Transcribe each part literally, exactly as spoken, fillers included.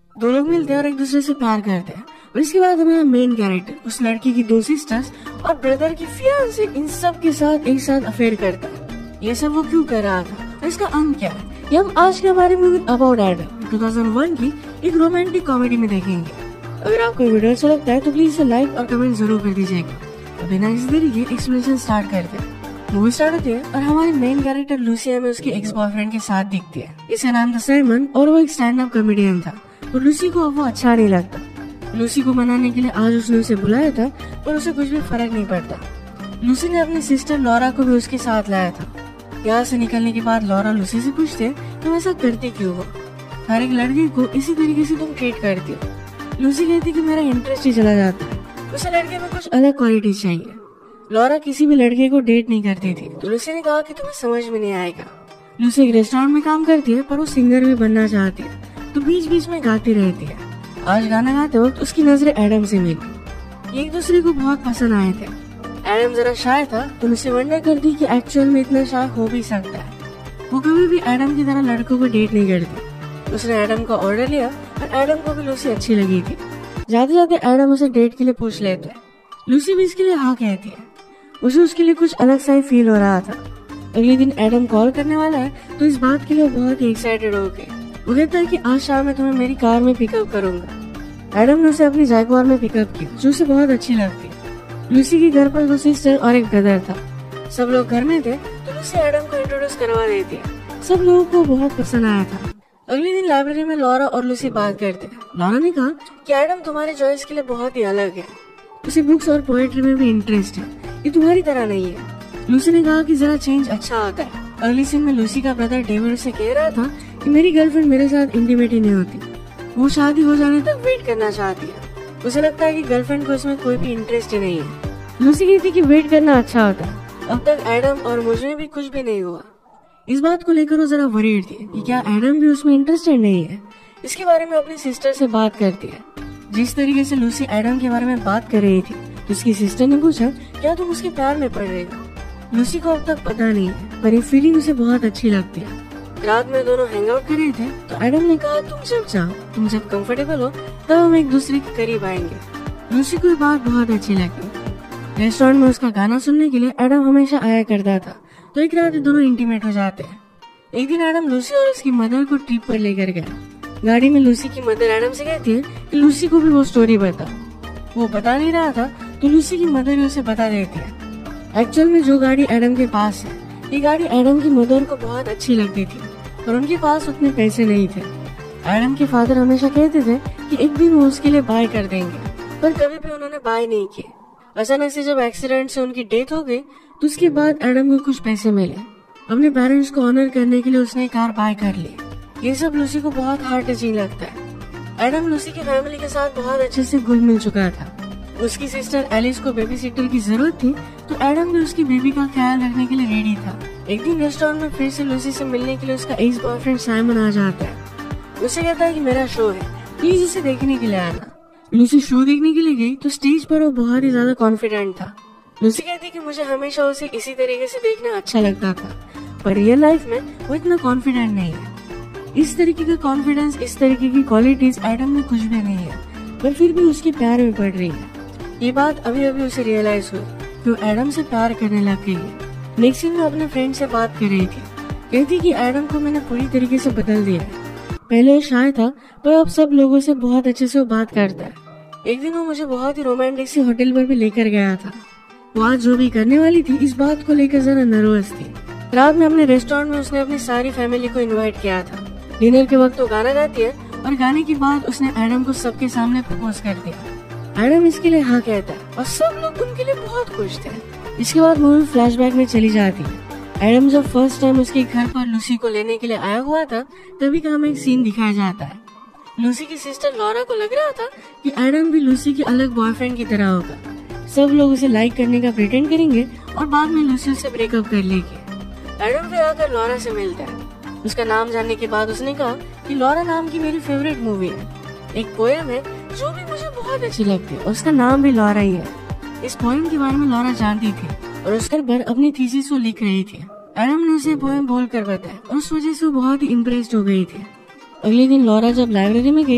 दो लोग मिलते हैं और एक दूसरे से प्यार करते हैं। और इसके बाद हमारा मेन कैरेक्टर उस लड़की की दो सिस्टर्स और ब्रदर की फियांसे इन सब के साथ एक साथ अफेयर करता है। ये सब वो क्यों कर रहा था और इसका अंत क्या है, ये हम आज के हमारे मूवी अबाउट एडम दो हज़ार एक की एक रोमांटिक कॉमेडी में देखेंगे। अगर आपको वीडियो अच्छा लगता है तो प्लीज इसे लाइक और कमेंट जरूर कर दीजिएगा। तो बिना किसी देरी के एक्सप्लेनेशन स्टार्ट करते हैं। मूवी स्टार्ट होती है और हमारी मेन कैरेक्टर लूसिया में उसके एक्स बॉयफ्रेंड के साथ दिखती है। इसका नाम था साइमन और वो एक स्टैंड अप कॉमेडियन था। तो लूसी को अब वो अच्छा नहीं लगता। लूसी को मनाने के लिए आज उसने उसे बुलाया था पर उसे कुछ भी फर्क नहीं पड़ता। लूसी ने अपनी सिस्टर लॉरा को भी उसके साथ लाया था। यहाँ से निकलने के बाद लॉरा लूसी से पूछते तुम ऐसा करती क्यों हो, हर एक लड़की को इसी तरीके से तुम ट्रीट करती हो। लूसी कहती कि मेरा इंटरेस्ट ही चला जाता है, उसे लड़के में कुछ अलग क्वालिटी चाहिए। लॉरा किसी भी लड़के को डेट नहीं करती थी। तो लूसी ने कहा कि तुम्हें समझ में नहीं आएगा। लूसी एक रेस्टोरेंट में काम करती है पर वो सिंगर भी बनना चाहती है, तो बीच बीच में गाती रहती है। आज गाना गाते वक्त उसकी नजरें एडम से मिली। ये एक दूसरे को बहुत पसंद आए थे। एडम जरा शाय था तो लूसी वंडर करती कि एक्चुअल में इतना शाय हो भी सकता है। वो कभी भी एडम की तरह लड़कों को डेट नहीं करती। उसने एडम का ऑर्डर लिया और एडम को भी लूसी अच्छी लगी थी। जाते जाते एडम उसे डेट के लिए पूछ लेते हैं। लूसी भी इसके लिए हाँ कहती है। उसे उसके लिए कुछ अलग सा ही फील हो रहा था। अगले दिन एडम कॉल करने वाला है तो इस बात के लिए बहुत ही एक्साइटेड हो गए। वो कहता है कि आज शाम में तुम्हें मेरी कार में पिकअप करूंगा। एडम ने उसे अपनी जैगवार में पिकअप किया जो उसे बहुत अच्छी लगती है। लूसी के घर पर दो सिस्टर और एक ब्रदर था। सब लोग घर में थे तो लूसी एडम को इंट्रोड्यूस करवा देती है। सब लोगों को बहुत पसंद आया था। अगले दिन लाइब्रेरी में लॉरा और लूसी बात करते हैं। लॉरा ने कहा कि एडम तुम्हारे चॉइस के लिए बहुत ही अलग है, उसे बुक्स और पोएट्री में भी इंटरेस्ट है, ये तुम्हारी तरह नहीं है। लूसी ने कहा कि जरा चेंज अच्छा होता है। अगली सीन में लूसी का ब्रदर डेविड उसे कह रहा था कि मेरी गर्लफ्रेंड मेरे साथ इंटीमेट ही नहीं होती, वो शादी हो जाने तक वेट करना चाहती है। उसे लगता है कि गर्लफ्रेंड को इसमें कोई भी इंटरेस्ट ही नहीं है। लूसी कहती कि वेट करना अच्छा होता है। अब तक एडम और मुझे भी कुछ भी नहीं हुआ। इस बात को लेकर वो जरा वरीड थी कि क्या एडम भी उसमें इंटरेस्टेड नहीं है। इसके बारे में अपनी सिस्टर से बात करती है। जिस तरीके से लूसी एडम के बारे में बात कर रही थी तो उसकी सिस्टर ने पूछा क्या तुम उसके प्यार में पड़ रही हो। लूसी को अब तक पता नहीं है पर ये फीलिंग उसे बहुत अच्छी लगती है। रात में दोनों हैंग आउट कर रहे थे तो एडम ने कहा तुम जब चाहो, तुम जब कंफर्टेबल हो तब हम एक दूसरे के करीब आएंगे। लूसी को ये बात बहुत अच्छी लगी। रेस्टोरेंट में उसका गाना सुनने के लिए एडम हमेशा आया करता था। तो एक रात दोनों इंटीमेट हो जाते हैं। एक दिन एडम लूसी और उसकी मदर को ट्रिप पर लेकर गया। गाड़ी में लूसी की मदर एडम से कहती है कि लूसी को भी वो स्टोरी बता। वो बता नहीं रहा था तो लूसी की मदर ही उसे बता देती है। एक्चुअल में जो गाड़ी एडम के पास है, ये गाड़ी एडम की मदर को बहुत अच्छी लगती थी और उनके पास उतने पैसे नहीं थे। एडम के फादर हमेशा कहते थे कि एक दिन वो उसके लिए बाय कर देंगे, पर कभी भी उन्होंने बाय नहीं किए। अचानक से जब एक्सीडेंट से उनकी डेथ हो गई तो उसके बाद एडम को कुछ पैसे मिले। अपने पेरेंट्स को ऑनर करने के लिए उसने कार बाय कर ली। ये सब लूसी को बहुत हार्ट टचिंग लगता है। एडम लूसी की फैमिली के साथ बहुत अच्छे से घुल मिल चुका था। उसकी सिस्टर एलिस को बेबी सिटर की जरूरत थी तो एडम भी उसकी बेबी का ख्याल रखने के लिए रेडी था। एक दिन रेस्टोरेंट में फिर से लूसी से मिलने के लिए उसका एक्स बॉयफ्रेंड साइमन आ जाता है। उसे कहता है कि मेरा शो है, प्लीज इसे देखने के लिए आना। लूसी शो देखने के लिए गई तो स्टेज पर वो बहुत ही ज्यादा कॉन्फिडेंट था। लूसी कहती कि मुझे हमेशा उसे इसी तरीके से देखना अच्छा लगता था, पर रियल लाइफ में वो इतना कॉन्फिडेंट नहीं है। इस तरीके का कॉन्फिडेंस, इस तरीके की क्वालिटीज एडम में कुछ भी नहीं है, पर फिर भी उसके प्यार में पड़ रही है। ये बात अभी अभी उसे रियलाइज हुई कि वो एडम से प्यार करने लग गई है। नेक्स्ट दिन में अपने फ्रेंड से बात कर रही थी। कहती कि एडम को मैंने पूरी तरीके से बदल दिया है। पहले वो शाय था पर अब सब लोगों से बहुत अच्छे से वो बात करता है। एक दिन वो मुझे बहुत ही रोमांटिक सी होटल पर भी लेकर गया था। वो आज जो भी करने वाली थी इस बात को लेकर जरा नर्वस थी। रात में अपने रेस्टोरेंट में उसने अपनी सारी फैमिली को इनवाइट किया था। डिनर के वक्त वो गाना गाती है और गाने के बाद उसने एडम को सबके सामने प्रपोज कर दिया। एडम इसके लिए हाँ कहता है और सब लोग उनके लिए बहुत खुश थे। इसके बाद मूवी फ्लैशबैक में चली जाती है। एडम जब फर्स्ट टाइम उसके घर पर लूसी को लेने के लिए आया हुआ था तभी का हमें एक सीन दिखाया जाता है। लूसी की सिस्टर लॉरा को लग रहा था कि एडम भी लूसी के अलग बॉयफ्रेंड की तरह होगा। सब लोग उसे लाइक करने का प्रिटेंड करेंगे और बाद में लूसी से ब्रेकअप कर लेगी। एडम फिर आकर लॉरा से मिलता है। उसका नाम जानने के बाद उसने कहा कि लॉरा नाम की मेरी फेवरेट मूवी है। एक पोएम है जो भी मुझे बहुत अच्छी लगती है, उसका नाम भी लॉरा ही है। इस पोएम के बारे में लॉरा जानती थी और उस पर अपनी थीसिस को लिख रही थी। एडम ने उसे पोएम बोलकर बताया और उस वजह से वो बहुत ही इम्प्रेस्ड हो गई थी। अगले दिन लॉरा जब लाइब्रेरी में गई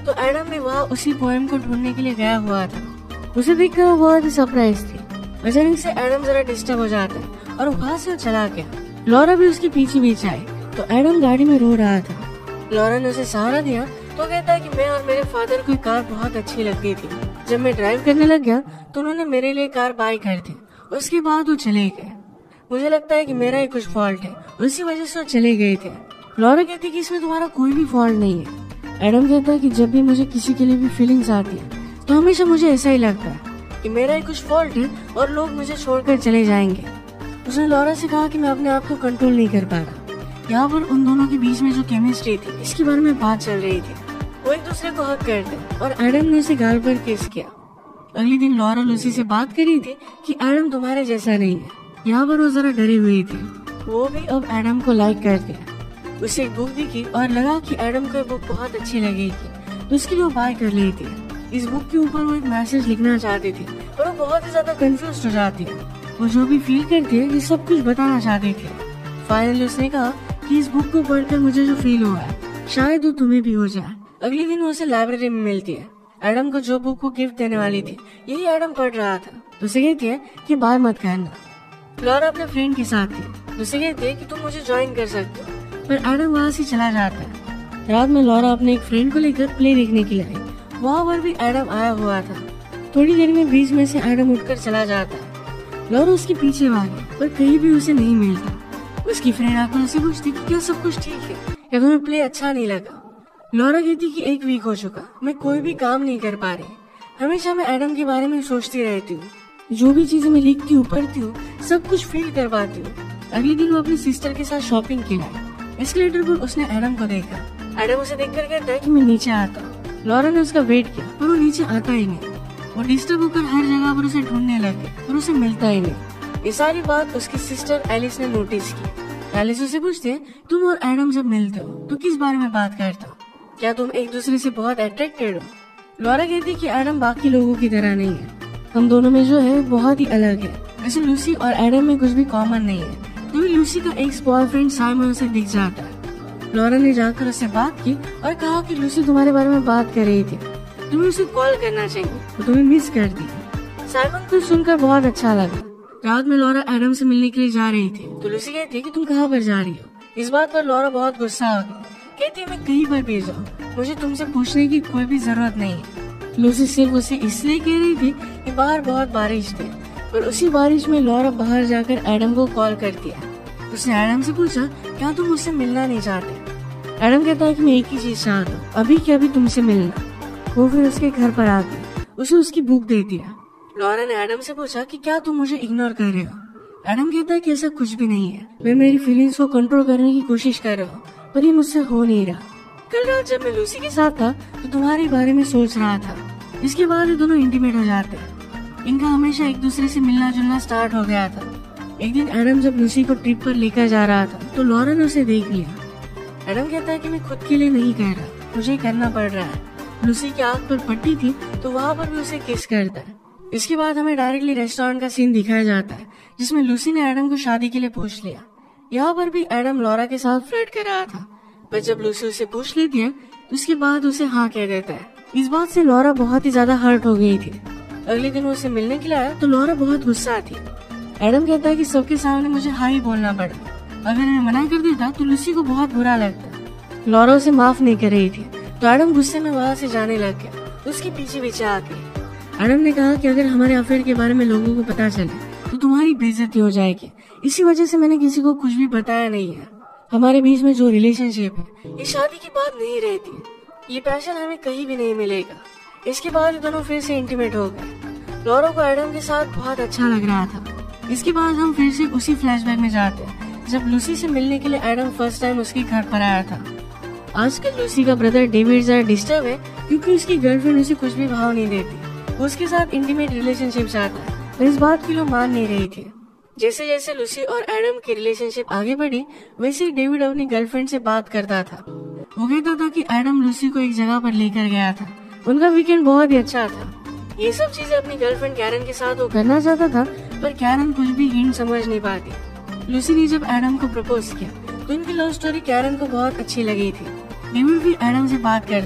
तो एडम भी वहाँ उसी पोएम को ढूंढने के लिए गया हुआ था। उसे देखकर वो बहुत ही सरप्राइज थी। अचानक से एडम जरा डिस्टर्ब हो जाता है और वहाँ से वो चला गया। लॉरा भी उसके पीछे पीछे आई तो एडम गाड़ी में रो रहा था। लॉरा ने उसे सहारा दिया तो कहता है कि मैं और मेरे फादर को कार बहुत अच्छी लगती थी। जब मैं ड्राइव करने लग गया तो उन्होंने मेरे लिए कार बाय कर दी। उसके बाद वो चले गए। मुझे लगता है कि मेरा ही कुछ फॉल्ट है, उसी वजह से वो चले गए थे। लॉरा कहती है कि इसमें तुम्हारा कोई भी फॉल्ट नहीं है। एडम कहता है कि जब भी मुझे किसी के लिए भी फीलिंग्स आती है तो हमेशा मुझे ऐसा ही लगता है कि मेरा ही कुछ फॉल्ट है और लोग मुझे छोड़कर चले जाएंगे। उसने लॉरा से कहा कि मैं अपने आप को कंट्रोल नहीं कर पा रहा। यहाँ पर उन दोनों के बीच में जो केमिस्ट्री थी इसके बारे में बात चल रही थी। वो एक दूसरे को हक करते और एडम ने उसे गाल पर किस किया। अगले दिन लॉरा लूसी से बात करी थी कि एडम तुम्हारे जैसा नहीं है। यहाँ पर वो जरा डरी हुई थी। वो भी अब एडम को लाइक कर दिया। उसे एक बुक दिखी और लगा कि एडम को बुक बहुत अच्छी लगेगी तो उसके लिए वो बाय कर ली थी। इस बुक के ऊपर वो एक मैसेज लिखना चाहती थी पर वो बहुत ही ज्यादा कंफ्यूज हो जाती है। वो जो भी फील करती है ये सब कुछ बताना चाहती थी। फाइनली उसने कहा कि इस बुक को पढ़कर मुझे जो फील हुआ है शायद वो तुम्हें भी हो जाए। अगले दिन वो उसे लाइब्रेरी में मिलती है। एडम को जो बुक को गिफ्ट देने वाली थी यही एडम पढ़ रहा था। तो उसे कहती है कि बाय मत करना। लॉरा अपने फ्रेंड के साथ थी। उसे कहती है कि तुम मुझे ज्वाइन कर सकते हो, पर एडम वहाँ से चला जाता है। रात में लॉरा अपने एक फ्रेंड को लेकर प्ले देखने के लिए आई। वहाँ पर भी एडम आया हुआ था। थोड़ी देर में बीच में से एडम उठकर चला जाता है। लॉरा उसके पीछे भागी पर कहीं भी उसे नहीं मिलता। उसकी फ्रेंड आकर उसे पूछती कि क्या सब कुछ ठीक है या तुम्हें प्ले अच्छा नहीं लगा। लॉरा कहती कि एक वीक हो चुका, मैं कोई भी काम नहीं कर पा रही। हमेशा मैं एडम के बारे में सोचती रहती हूँ। जो भी चीजें मैं लिखती हूँ पढ़ती हूँ सब कुछ फील कर पाती हूँ। अगले दिन वो अपनी सिस्टर के साथ शॉपिंग के लिए एस्केलेटर पर उसने एडम को देखा। एडम उसे देखकर कहता है कि मैं नीचे आता हूँ। लॉरा ने उसका वेट किया पर वो नीचे आता ही नहीं। वो डिस्टर्ब होकर हर जगह पर उसे ढूंढने लगे पर उसे मिलता ही नहीं। ये सारी बात उसकी सिस्टर एलिस ने नोटिस की। एलिस उसे पूछते हैं तुम और एडम जब मिलते हो तो किस बारे में बात करते हो, क्या तुम एक दूसरे से बहुत अट्रैक्टेड हो। लॉरा कहती है कि एडम बाकी लोगों की तरह नहीं है, हम दोनों में जो है बहुत ही अलग है। वैसे लूसी और एडम में कुछ भी कॉमन नहीं है। तभी लूसी का एक्स बॉयफ्रेंड साइमन उसे दिख जाता है। लॉरा ने जाकर उससे बात की और कहा कि लूसी तुम्हारे बारे में बात कर रही थी, तुम्हें उसे कॉल करना चाहिए, वो तुम्हें मिस कर दी। साइमन को सुनकर बहुत अच्छा लगा। रात में लॉरा एडम से मिलने के लिए जा रही थी तो लूसी कहती है कि तुम कहाँ पर जा रही हो। इस बात पर लॉरा बहुत गुस्सा हो गई। कहती है मैं कहीं पर भी जाऊँ, मुझे तुमसे पूछने की कोई भी जरूरत नहीं है। लूसी सिर्फ उसे इसलिए कह रही थी कि बाहर बहुत बारिश थी, पर उसी बारिश में लॉरा बाहर जाकर एडम को कॉल करती है। उसने एडम से पूछा क्या तुम मुझसे मिलना नहीं चाहते। एडम कहता है कि मैं एक ही चीज चाहता हूँ, अभी क्या अभी तुमसे मिलना। वो फिर उसके घर पर आती उसे उसकी बुक देती है। लॉरा ने एडम से पूछा कि क्या तुम मुझे इग्नोर कर रहे हो। एडम कहता है कि ऐसा कुछ भी नहीं है, मैं मेरी फीलिंग्स को कंट्रोल करने की कोशिश कर रहा हूँ पर ये मुझसे हो नहीं रहा। कल रात जब मैं लूसी के साथ था तो तुम्हारे बारे में सोच रहा था। इसके बाद ये दोनों इंटीमेट हो जाते हैं। इनका हमेशा एक दूसरे से मिलना जुलना स्टार्ट हो गया था। एक दिन एडम जब लूसी को ट्रिप पर लेकर जा रहा था तो लॉरा ने उसे देख लिया। एडम कहता है कि मैं खुद के लिए नहीं कह रहा, मुझे करना पड़ रहा है। लूसी की आंख पर पट्टी थी तो वहाँ पर भी उसे किस करता है। इसके बाद हमें डायरेक्टली रेस्टोरेंट का सीन दिखाया जाता है जिसमें लूसी ने एडम को शादी के लिए पूछ लिया। यहाँ पर भी एडम लॉरा के साथ फ्लर्ट कर रहा था, पर जब लूसी उसे पूछ लेती है तो उसके बाद उसे हाँ कह देता है। इस बात से लॉरा बहुत ही ज्यादा हर्ट हो गई थी। अगले दिन वो उसे मिलने के लिए आया तो लॉरा बहुत गुस्सा थी। एडम कहता है कि सबके सामने मुझे हाँ ही बोलना पड़ा, अगर मैं मना कर देता तो लूसी को बहुत बुरा लगता। लॉरा उसे माफ नहीं कर रही थी तो एडम गुस्से में वहाँ से जाने लग गया। तो उसके पीछे पीछे आ गई। एडम ने कहा कि अगर हमारे अफेयर के बारे में लोगों को पता चले तो तुम्हारी बेइज्जती हो जाएगी, इसी वजह से मैंने किसी को कुछ भी बताया नहीं है। हमारे बीच में जो रिलेशनशिप है ये शादी की बात नहीं रहती, ये पैशन हमें कहीं भी नहीं मिलेगा। इसके बाद ये दोनों फिर से इंटीमेट हो गए। लॉरा को एडम के साथ बहुत अच्छा लग रहा था। इसके बाद हम फिर से उसी फ्लैशबैक में जाते हैं जब लूसी से मिलने के लिए एडम फर्स्ट टाइम उसके घर पर आया था। आजकल लूसी का ब्रदर डेविड जरा डिस्टर्ब है क्योंकि उसकी गर्लफ्रेंड उसे कुछ भी भाव नहीं देती। वो उसके साथ इंटीमेट रिलेशनशिप चाहता है पर इस बात की लोग मान नहीं रही थी। जैसे जैसे लूसी और एडम की रिलेशनशिप आगे बढ़ी वैसे ही डेविड अपनी गर्लफ्रेंड से बात करता था। वो कहता था कि एडम लूसी को एक जगह पर लेकर गया था, उनका वीकेंड बहुत ही अच्छा था। ये सब चीजें अपनी गर्लफ्रेंड कैरन के साथ वो करना चाहता था पर कैरन कुछ भी हिंट समझ नहीं पाती। लूसी ने जब एडम को प्रपोज किया तो इनकी लव स्टोरी कैरन को बहुत अच्छी लगी थी। डेविड भी एडम से बात करता है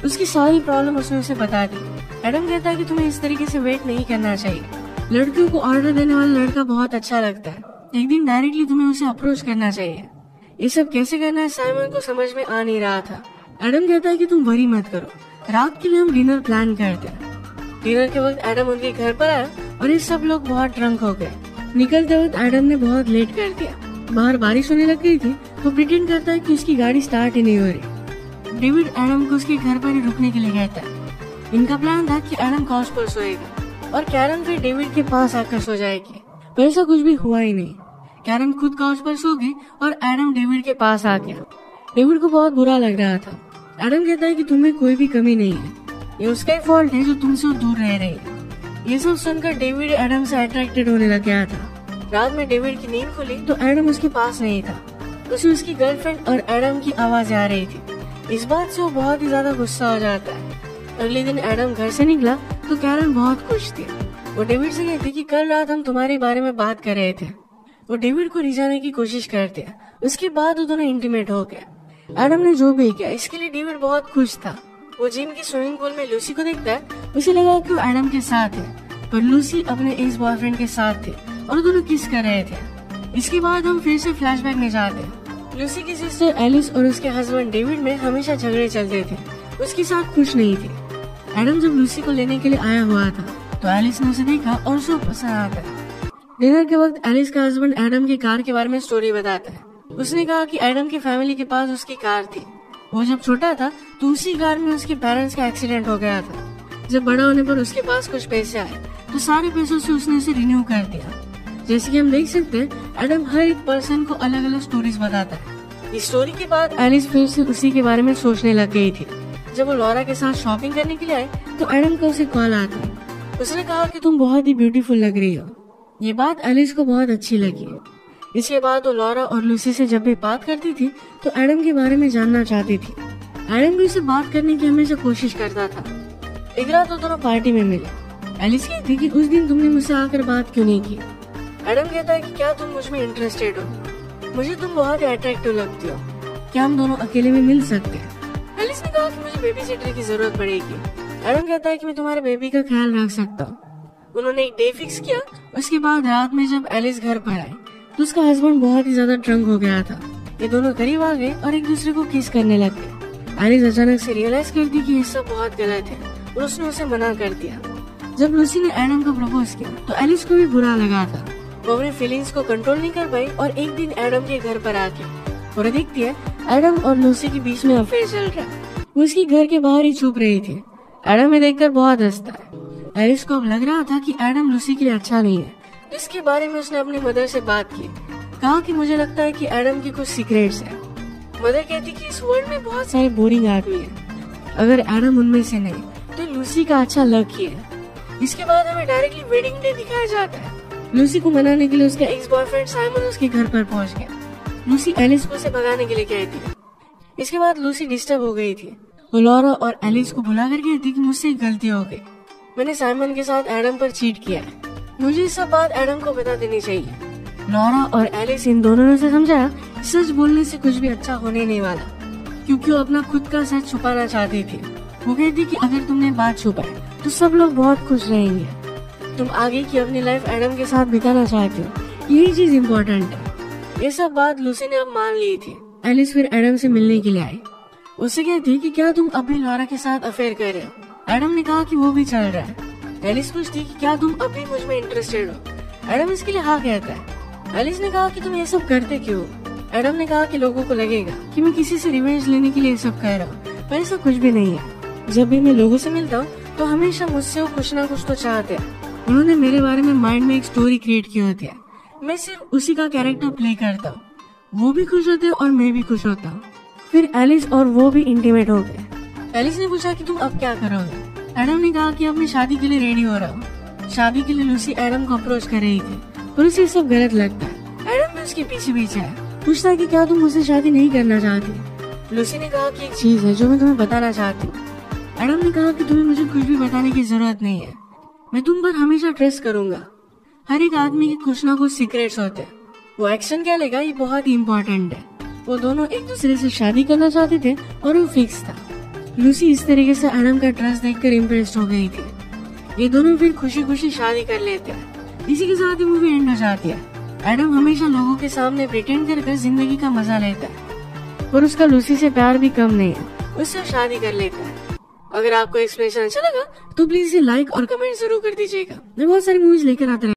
उसकी सारी प्रॉब्लम उसने उसे बता दी। एडम कहता है कि तुम्हें इस तरीके से वेट नहीं करना चाहिए, लड़कियों को ऑर्डर देने वाला लड़का बहुत अच्छा लगता है, एक दिन डायरेक्टली तुम्हें उसे अप्रोच करना चाहिए। ये सब कैसे करना है साइमन को समझ में आ नहीं रहा था। एडम कहता है कि तुम वरी मत करो, रात के लिए हम डिनर प्लान करते हैं। डिनर के वक्त एडम उनके घर पर आया और ये सब लोग बहुत ड्रंक हो गए। निकलते वक्त एडम ने बहुत लेट कर दिया। बाहर बारिश होने लग गई थी तो प्रिटेंड करता है कि उसकी गाड़ी स्टार्ट ही नहीं हो रही। डेविड एडम को उसके घर पर ही रुकने के लिए कहता है। इनका प्लान था कि एडम काउच पर सोएगा और कैरन फिर डेविड के पास आकर सो जाएगी, पर ऐसा कुछ भी हुआ ही नहीं। कैरन खुद काउच पर सो गई और एडम डेविड के पास आ गया। डेविड को बहुत बुरा लग रहा था। एडम कहता है कि तुम्हें कोई भी कमी नहीं है, ये उसका ही फॉल्ट है जो तुमसे दूर रह रही है। ये सब सुनकर डेविड एडम से अट्रैक्टेड होने लग गया था। रात में डेविड की नींद खुली तो एडम उसके पास नहीं था। उसे उसकी गर्लफ्रेंड और एडम की आवाज आ रही थी। इस बात से वो बहुत ही ज्यादा गुस्सा हो जाता है। अगले दिन एडम घर से निकला तो कैरन बहुत खुश थी। वो डेविड से कहती कि कल रात हम तुम्हारे बारे में बात कर रहे थे। वो डेविड को रिझाने की कोशिश करते हैं। उसके बाद वो दोनों इंटीमेट हो गए। एडम ने जो भी किया इसके लिए डेविड बहुत खुश था। वो जिम की स्विमिंग पूल में लूसी को देखता है। उसे लगा कि वो एडम के साथ है, पर लूसी अपने एक्स बॉयफ्रेंड के साथ थी और दोनों किस कर रहे थे। इसके बाद हम फिर से फ्लैशबैक में जाते हैं। लूसी की सिस्टर एलिस और उसके हस्बैंड डेविड में हमेशा झगड़े चलते थे। उसके साथ खुश नहीं थी। एडम जब लूसी को लेने के लिए आया हुआ था तो एलिस ने उसे देखा और उसे पसंद आता है। डिनर के वक्त एलिस का हस्बैंड एडम की कार के बारे में स्टोरी बताता है। उसने कहा कि एडम की फैमिली के पास उसकी कार थी। वो जब छोटा था तो उसी कार में उसके पेरेंट्स का एक्सीडेंट हो गया था। जब बड़ा होने पर उसके पास कुछ पैसे आए तो सारे पैसों से उसने उसे रिन्यू कर दिया। जैसे कि हम देख सकते हैं एडम हर एक पर्सन को अलग अलग स्टोरीज बताता है। इस स्टोरी के बाद एलिस फिर से उसी के बारे में सोचने लग गई थी। जब वो लॉरा के साथ शॉपिंग करने के लिए आए तो एडम का उसे कॉल आता है। उसने कहा कि तुम बहुत ही ब्यूटीफुल लग रही हो। ये बात एलिस को बहुत अच्छी लगी। इसके बाद वो लॉरा और लूसी से जब भी बात करती थी तो एडम के बारे में जानना चाहती थी। एडम भी उससे बात करने की हमेशा कोशिश करता था। एक रात वो दोनों पार्टी में मिले। एलिस कहती कि उस दिन तुमने मुझसे आकर बात क्यों नहीं की। एडम कहता है कि क्या तुम मुझ में इंटरेस्टेड हो, मुझे तुम बहुत ही अट्रैक्टिव लगती हो, क्या हम दोनों अकेले में मिल सकते हैं। एलिस ने कहा कि मुझे बेबी सिटर की जरूरत पड़ेगी। एडम कहता है कि मैं तुम्हारे बेबी का ख्याल रख सकता हूँ। उन्होंने एक डे फिक्स किया। उसके बाद रात में जब एलिस घर पर आई तो उसका हस्बैंड बहुत ही ज्यादा ड्रंक हो गया था। ये दोनों करीब आ गए और एक दूसरे को किस करने लगे। एलिस अचानक से रियलाइज करती कि ये सब बहुत गलत है और उसने उसे मना कर दिया। जब लूसी ने एडम को प्रपोज किया तो एलिस को भी बुरा लगा था। वो अपने फीलिंग्स को कंट्रोल नहीं कर पाई और एक दिन एडम के घर पर आके और देखती है एडम और लूसी के बीच में अफेयर चल रहा है। वो उसकी घर के बाहर ही छुप रही थी। एडम में देखकर बहुत हंसता है। एलिस को अब लग रहा था कि एडम लूसी के लिए अच्छा नहीं है। इसके बारे में उसने अपनी मदर से बात की। कहा कि मुझे लगता है कि एडम की कुछ सीक्रेट्स है। मदर कहती कि इस वर्ल्ड में बहुत सारे बोरिंग आदमी है, अगर एडम उनमें से नहीं तो लूसी का अच्छा लक ही है। इसके बाद हमें डायरेक्टली वेडिंग डे दिखाया जाता है। लूसी को मनाने के लिए उसका एक्स बॉयफ्रेंड साइमन उसके घर पर पहुंच गया। लूसी एलिस को उसे भगाने के लिए कहती है। इसके बाद लूसी डिस्टर्ब हो गई थी। वो लॉरा और एलिस को बुला कर कहती कि मुझसे एक गलती हो गई, मैंने साइमन के साथ एडम पर चीट किया है, मुझे सब बात एडम को बता देनी चाहिए। लॉरा और एलिस इन दोनों ने उसे समझाया सच बोलने से कुछ भी अच्छा होने नहीं वाला, क्योंकि वो अपना खुद का सच छुपाना चाहती थी। वो कहती कि अगर तुमने बात छुपाई तो सब लोग बहुत खुश रहेंगे। तुम आगे की अपनी लाइफ एडम के साथ बिताना चाहते हो, यही चीज इम्पोर्टेंट है। ये सब बात लूसी ने अब मान ली थी। एलिस फिर एडम से मिलने के लिए आई। उससे कहती कि क्या तुम अभी लॉरा के साथ अफेयर कर रहे हो। एडम ने कहा कि वो भी चल रहा है। एलिस पूछती कि क्या तुम अभी मुझ में इंटरेस्टेड हो। एडम इसके लिए हाँ कहता है। एलिस ने कहा कि तुम ये सब करते क्यों। एडम ने कहा कि लोगों को लगेगा कि मैं किसी से रिवेंज लेने के लिए ये सब कर रहा हूँ, पर ऐसा कुछ भी नहीं है। जब भी मैं लोगों से मिलता हूँ तो हमेशा मुझसे वो कुछ ना कुछ तो चाहते हैं। उन्होंने मेरे बारे में माइंड में एक स्टोरी क्रिएट की होती है, मैं सिर्फ उसी का कैरेक्टर प्ले करता हूँ। वो भी खुश होते हैं और मैं भी खुश होता हूँ। फिर एलिस और वो भी इंटीमेट हो गए। एलिस ने पूछा कि तुम अब क्या करोगे। एडम ने कहा कि अपनी शादी के लिए रेडी हो रहा हूँ। शादी के लिए लूसी एडम को अप्रोच कर रही थी, पर उसे सब गलत लगता है। एडम भी उसके पीछे पीछे है, पूछता है कि क्या तुम मुझसे शादी नहीं करना चाहती। लूसी ने कहा कि एक चीज है जो मैं तुम्हें बताना चाहती हूँ। एडम ने कहा कि तुम्हें मुझे कुछ भी बताने की जरूरत नहीं है, मैं तुम पर हमेशा ट्रस्ट करूंगा। हर एक आदमी के कुछ ना कुछ सीक्रेट्स होते हैं, वो एक्शन क्या लेगा ये बहुत ही इम्पोर्टेंट है। वो दोनों एक दूसरे से शादी करना चाहते थे और वो फिक्स था। लूसी इस तरीके से एडम का ट्रस्ट देखकर इम्प्रेस्ड हो गई थी। ये दोनों फिर खुशी खुशी शादी कर लेते हैं। इसी के साथ ही मूवी एंड हो जाती है। एडम हमेशा लोगों के सामने प्रिटेंड कर जिंदगी का मजा लेता है, पर उसका लूसी से प्यार भी कम नहीं है, उससे शादी कर लेता है। अगर आपको एक्सप्लेनेशन अच्छा लगा तो प्लीज इसे लाइक और कमेंट जरूर कर दीजिएगा। मैं बहुत सारी मूवीज लेकर आते